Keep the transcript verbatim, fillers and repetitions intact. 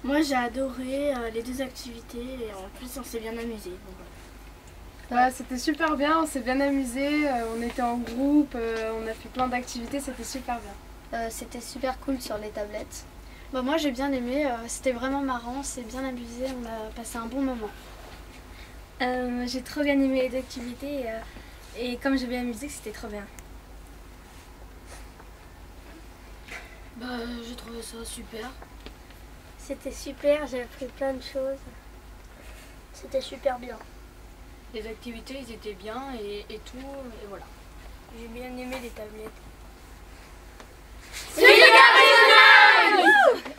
Moi j'ai adoré euh, les deux activités et en plus on s'est bien amusé. Ouais, c'était super bien, on s'est bien amusé, euh, on était en groupe, euh, on a fait plein d'activités, c'était super bien. Euh, c'était super cool sur les tablettes. Bah, moi j'ai bien aimé, euh, c'était vraiment marrant, c'est bien amusé, on a passé un bon moment. Euh, j'ai trop bien aimé les activités et, euh, et comme j'ai bien amusé, c'était trop bien. Bah j'ai trouvé ça super. C'était super, j'ai appris plein de choses. C'était super bien. Les activités ils étaient bien et, et tout, et voilà. J'ai bien aimé les tablettes. C'est